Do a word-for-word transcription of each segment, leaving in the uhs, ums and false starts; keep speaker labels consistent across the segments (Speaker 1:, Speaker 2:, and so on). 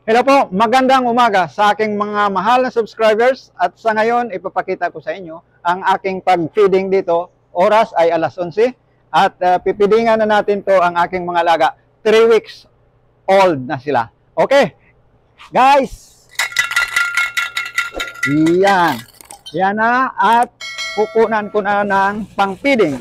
Speaker 1: Hello po, magandang umaga sa aking mga mahal na subscribers at sa ngayon ipapakita ko sa inyo ang aking pag-feeding dito. Oras ay alas onse at uh, pipidingan na natin to ang aking mga laga. three weeks old na sila. Okay, guys! Yan. Yan na at kukunan ko na ng pang-feeding.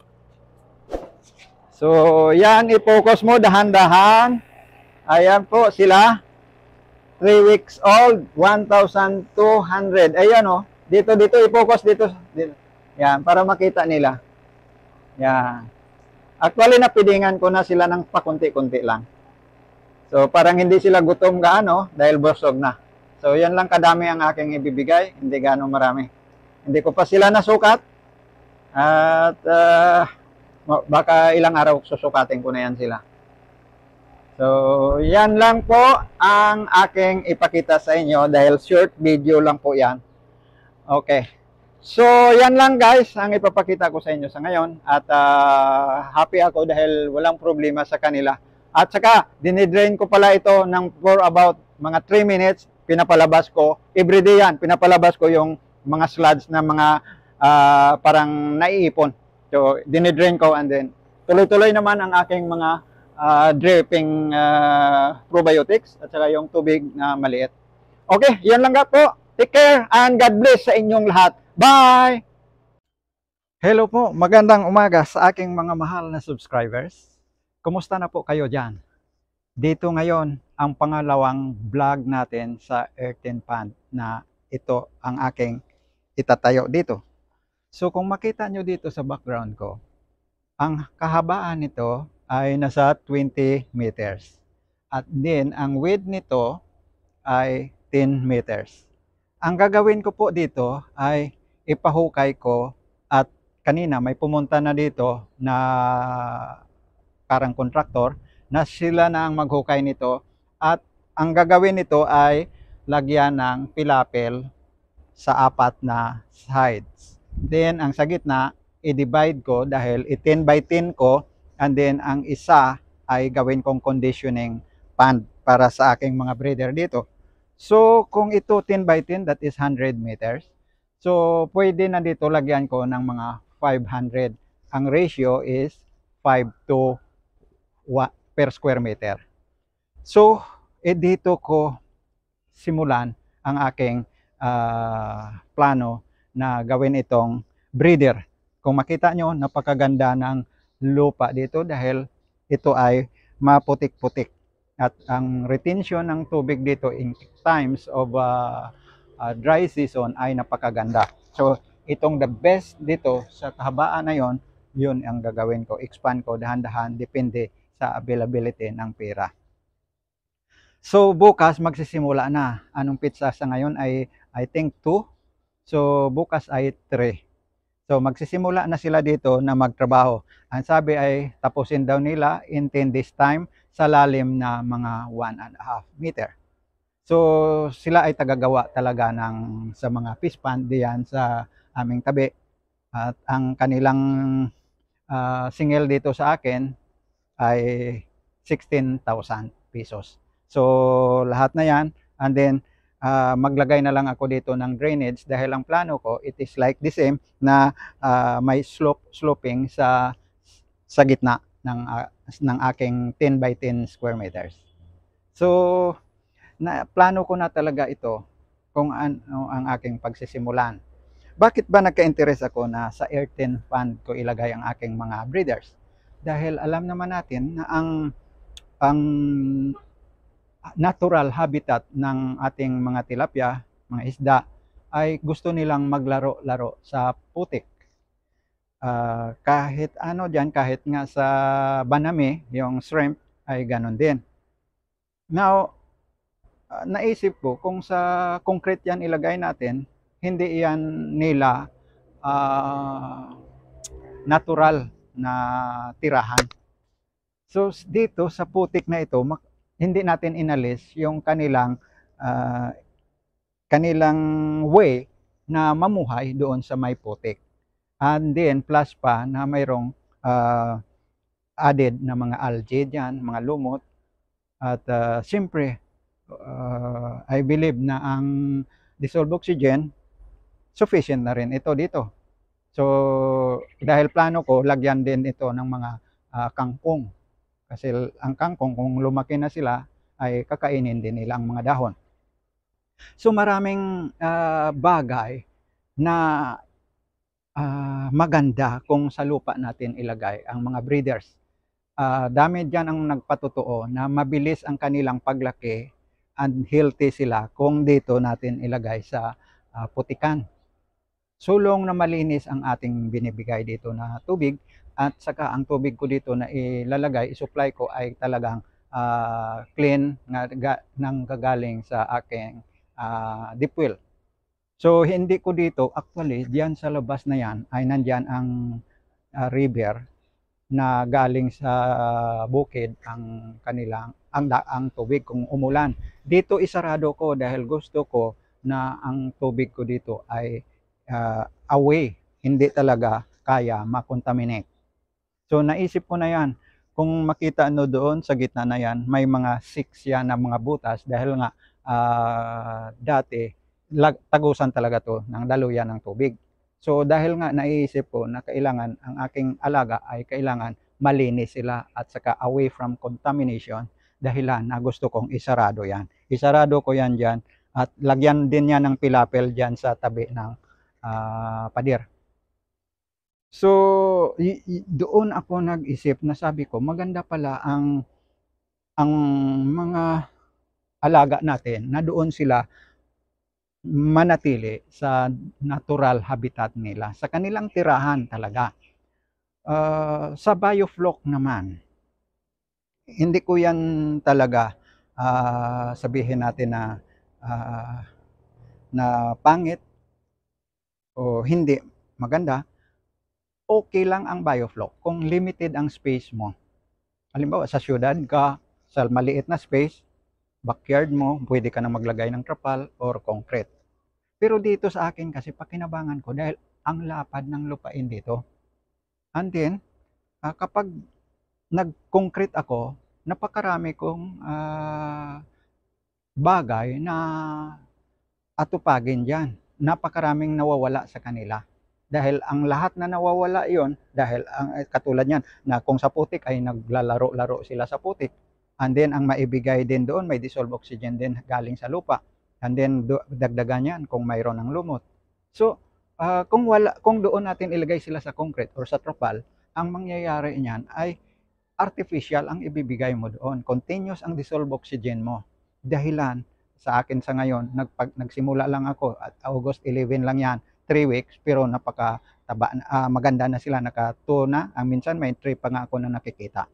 Speaker 1: So, yan, i-focus mo dahan-dahan. Ayan po sila. three weeks old, one thousand two hundred. Ayan o. Oh. Dito, dito, i-focus dito, dito. Yan, para makita nila. Yan. Actually, napidingan ko na sila ng pakunti-kunti lang. So, parang hindi sila gutom gaano dahil busog na. So, yan lang kadami ang aking ibibigay. Hindi gaano marami. Hindi ko pa sila nasukat. At, uh, baka ilang araw susukatin ko na yan sila. So, yan lang po ang aking ipakita sa inyo dahil short video lang po yan. Okay. So, yan lang guys ang ipapakita ko sa inyo sa ngayon. At uh, happy ako dahil walang problema sa kanila. At saka, dinidrain ko pala ito ng for about mga three minutes. Pinapalabas ko. Everyday yan. Pinapalabas ko yung mga sludge na mga uh, parang naiipon. So, dinidrain ko and then tuloy-tuloy naman ang aking mga Uh, dripping uh, probiotics at saka yung tubig na maliit. Okay, yan lang nga po. Take care and God bless sa inyong lahat. Bye! Hello po, magandang umaga sa aking mga mahal na subscribers. Kumusta na po kayo dyan? Dito ngayon ang pangalawang vlog natin sa Earthen Pond na ito ang aking itatayo dito. So kung makita nyo dito sa background ko, ang kahabaan nito ay nasa twenty meters. At din, ang width nito ay ten meters. Ang gagawin ko po dito ay ipahukay ko at kanina may pumunta na dito na parang kontraktor na sila na ang maghukay nito at ang gagawin nito ay lagyan ng pilapil sa apat na sides. Then, ang sa gitna, i-divide ko dahil i-ten by ten ko. And then, ang isa ay gawin kong conditioning pond para sa aking mga breeder dito. So, kung ito ten by ten, that is one hundred meters. So, pwede na dito lagyan ko ng mga five hundred. Ang ratio is five to one per square meter. So, eh, dito ko simulan ang aking uh, plano na gawin itong breeder. Kung makita nyo, napakaganda ng lupa dito dahil ito ay maputik-putik at ang retention ng tubig dito in times of uh, uh, dry season ay napakaganda. So itong the best dito sa kahabaan na yon, yun ang gagawin ko, expand ko dahan-dahan depende sa availability ng pera. So bukas magsisimula na. Anong pizza sa ngayon ay I think two. So bukas ay three. So magsisimula na sila dito na magtrabaho. Ang sabi ay tapusin daw nila in ten days time sa lalim na mga one and a half meter. So sila ay tagagawa talaga ng sa mga fish pond diyan sa aming tabi. At ang kanilang uh, singil dito sa akin ay sixteen thousand pesos. So lahat na yan and then Uh, maglagay na lang ako dito ng drainage dahil ang plano ko it is like the same na uh, may slope sloping sa sa gitna ng uh, ng aking ten by ten square meters. So na plano ko na talaga ito kung ano ang aking pagsisimulan. Bakit ba nagka-interest ako na sa Earthen Pond ko ilagay ang aking mga breeders? Dahil alam naman natin na ang ang natural habitat ng ating mga tilapia, mga isda, ay gusto nilang maglaro-laro sa putik. Uh, kahit ano dyan, kahit nga sa banami, yung shrimp, ay ganon din. Now, uh, naisip ko, kung sa concrete yan ilagay natin, hindi yan nila uh, natural na tirahan. So, dito sa putik na ito, hindi natin inalis yung kanilang uh, kanilang way na mamuhay doon sa may putik. And then plus pa na mayroong uh, added na mga algae dyan, mga lumot. At uh, siyempre uh, I believe na ang dissolved oxygen sufficient na rin ito dito. So dahil plano ko lagyan din ito ng mga uh, kangkong, kasi ang kangkong kung lumaki na sila ay kakainin din nila ang mga dahon. So maraming uh, bagay na uh, maganda kung sa lupa natin ilagay ang mga breeders. Uh, dami dyan ang nagpatotoo na mabilis ang kanilang paglaki and healthy sila kung dito natin ilagay sa uh, putikan. Sulong na malinis ang ating binibigay dito na tubig, at saka ang tubig ko dito na ilalagay, isupply ko ay talagang uh, clean na ga, nang gagaling sa aking uh, deep well. So hindi ko dito, actually diyan sa labas na yan ay nandyan ang uh, river na galing sa bukid ang kanilang ang, ang tubig kung umulan. Dito isarado ko dahil gusto ko na ang tubig ko dito ay uh, away, hindi talaga kaya makontaminate. So naisip ko na yan, kung makita no doon sa gitna na yan, may mga six yan na mga butas dahil nga uh, dati lag, tagusan talaga to ng daluyan ng tubig. So dahil nga naiisip ko na kailangan ang aking alaga ay kailangan malinis sila at saka away from contamination, dahilan na gusto kong isarado yan. Isarado ko yan dyan at lagyan din yan ng pilapel dyan sa tabi ng uh, pader. So doon ako nag-isip na sabi ko maganda pala ang ang mga alaga natin na doon sila manatili sa natural habitat nila, sa kanilang tirahan talaga. Uh, sa biofloc naman, hindi ko yan talaga uh, sabihin natin na uh, na pangit o hindi maganda. Okay lang ang biofloc kung limited ang space mo. Halimbawa sa syudad ka, sa maliit na space, backyard mo, pwede ka na maglagay ng trapal or concrete. Pero dito sa akin kasi pakinabangan ko dahil ang lapad ng lupain dito. And then, uh, kapag nag-concrete ako, napakarami kong uh, bagay na atupagin dyan. Napakaraming nawawala sa kanila. Dahil ang lahat na nawawala yon, dahil ang katulad niyan, na kung sa putik ay naglalaro-laro sila sa putik. And then, ang maibigay din doon, may dissolved oxygen din galing sa lupa. And then, do, dagdagan yan kung mayroon ng lumot. So, uh, kung, wala, kung doon natin ilagay sila sa concrete or sa trapal, ang mangyayari niyan ay artificial ang ibibigay mo doon. Continuous ang dissolved oxygen mo. Dahilan, sa akin sa ngayon, nagpag, nagsimula lang ako at August eleven lang yan, three weeks, pero napaka taba, uh, maganda na sila, naka two na, ang minsan may three pa nga ako na nakikita.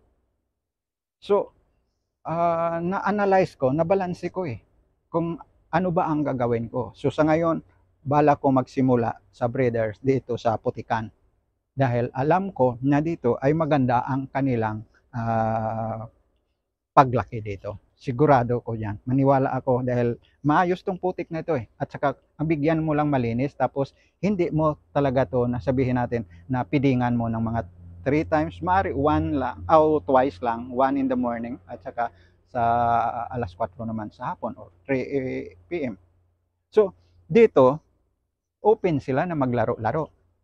Speaker 1: So, uh, na-analyze ko, nabalanse ko eh, kung ano ba ang gagawin ko. So sa ngayon, bala ko magsimula sa breeders dito sa putikan. Dahil alam ko na dito ay maganda ang kanilang uh, paglaki dito. Sigurado ko yan. Maniwala ako dahil maayos tong putik na ito eh. At saka ang bigyan mo lang malinis, tapos hindi mo talaga to na sabihin natin na pidingan mo ng mga three times, maaari one lang, o twice lang, one in the morning at saka sa alas kwatro naman sa hapon or three p m So dito open sila na maglaro-laro.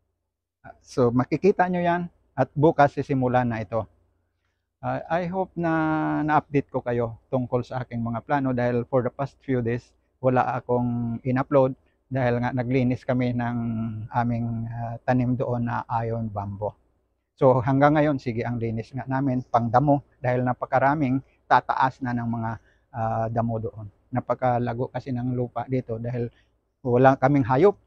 Speaker 1: So makikita nyo yan at bukas sisimulan na ito. Uh, I hope na na-update ko kayo tungkol sa aking mga plano dahil for the past few days wala akong in-upload dahil nga naglinis kami ng aming uh, tanim doon na iron bamboo. So hanggang ngayon sige ang linis nga namin pang damo dahil napakaraming tataas na ng mga uh, damo doon. Napakalago kasi ng lupa dito dahil wala kaming hayop.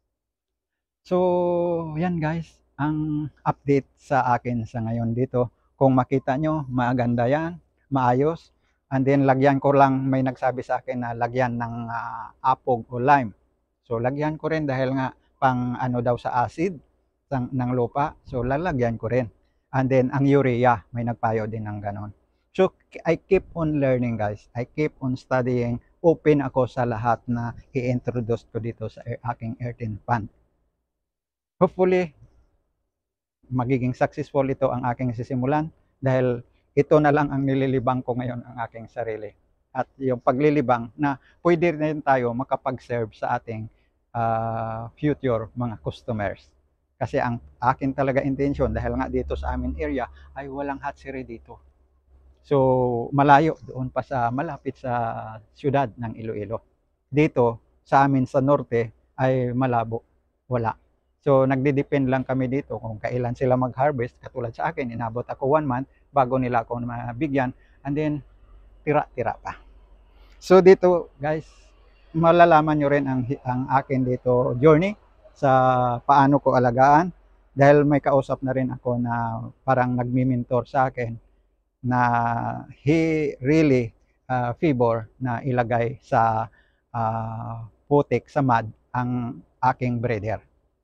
Speaker 1: So yan guys, ang update sa akin sa ngayon dito. Kung makita nyo, maganda yan, maayos. And then lagyan ko lang, may nagsabi sa akin na lagyan ng uh, apog o lime. So lagyan ko rin dahil nga pang ano daw sa acid ng, ng lupa. So lalagyan ko rin. And then ang urea, may nagpayo din ng ganon. So I keep on learning guys. I keep on studying. Open ako sa lahat na i-introduce ko dito sa aking earthen pan. Hopefully, magiging successful ito ang aking sisimulan dahil ito na lang ang nililibang ko ngayon ang aking sarili. at yung paglilibang na pwede rin tayo makapag-serve sa ating uh, future mga customers. Kasi ang akin talaga intention, dahil nga dito sa amin area ay walang hatchery dito. So malayo doon pa sa malapit sa siyudad ng Iloilo. Dito sa amin sa norte ay malabo, wala. So nagde-depend lang kami dito kung kailan sila mag-harvest. Katulad sa akin, inabot ako one month bago nila ako mabigyan, and then tira-tira pa. So dito guys, malalaman nyo rin ang, ang akin dito journey sa paano ko alagaan, dahil may kausap na rin ako na parang nagmi-mentor sa akin na he really uh, favor na ilagay sa uh, putik, sa mud, ang aking breeder.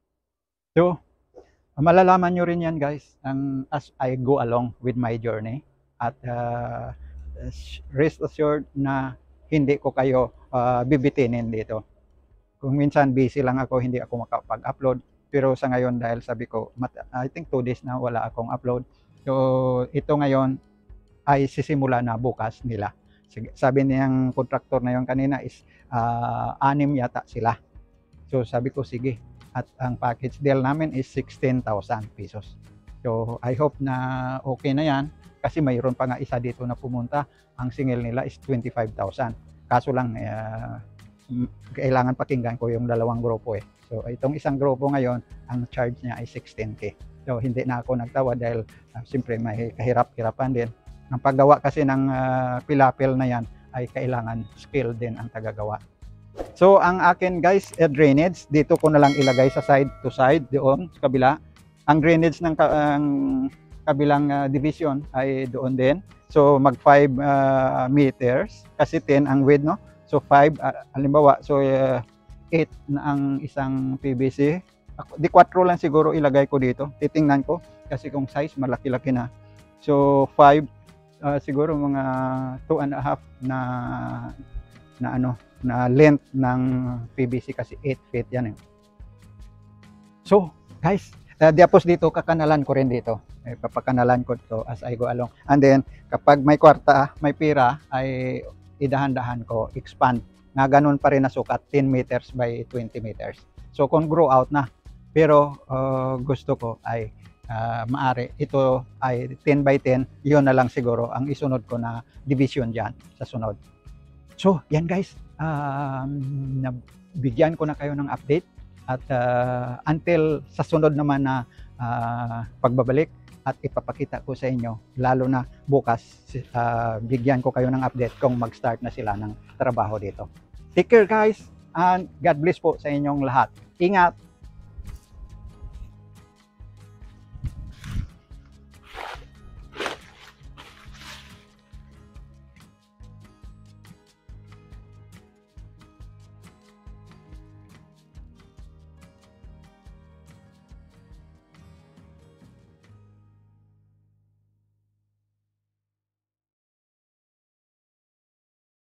Speaker 1: So malalaman nyo rin yan guys ang, as I go along with my journey, at uh, rest assured na hindi ko kayo uh, bibitinin dito. Kung minsan busy lang ako, hindi ako makapag-upload, pero sa ngayon dahil sabi ko, I think two days na wala akong upload, so ito ngayon ay sisimula na bukas nila. Sabi niyang contractor na yon kanina is uh, anim yata sila. So sabi ko sige, at ang package deal namin is sixteen thousand pesos. So I hope na okay na yan, kasi mayroon pa nga isa dito na pumunta, ang singil nila is twenty-five thousand. Kaso lang uh, kailangan pakinggan ko yung dalawang grupo eh. So itong isang grupo ngayon, ang charge niya ay sixteen K. So hindi na ako nagtawa dahil uh, siyempre may kahirap-hirapan din. Ang paggawa kasi ng uh, pilapil na yan ay kailangan skill din ang tagagawa. So ang akin guys, eh, drainage, dito ko na lang ilagay sa side to side doon sa kabila. Ang drainage ng ka ang kabilang uh, division ay doon din. So mag five uh, meters kasi ten ang width, no? So five, uh, halimbawa, so uh, eight na ang isang P V C. Di four lang siguro ilagay ko dito. Titingnan ko kasi kung size malaki-laki na. So five, uh, siguro mga two and a half na na ano, na length ng P V C kasi eight feet yan eh. So guys, uh, diapos dito, kakanalan ko rin dito. Eh, papakanalan ko to as I go along. And then kapag may kwarta, may pira, ay idahan-dahan ko, expand. Nga ganun pa rin na sukat, ten meters by twenty meters. So kung grow out na, pero uh, gusto ko ay uh, maari, ito ay ten by ten, yun na lang siguro ang isunod ko na division dyan sa sunod. So yan guys, uh, nabigyan ko na kayo ng update, at uh, until sa sunod naman na uh, pagbabalik, at ipapakita ko sa inyo, lalo na bukas, uh, bigyan ko kayo ng update kung mag-start na sila ng trabaho dito. Take care guys, and God bless po sa inyong lahat. Ingat!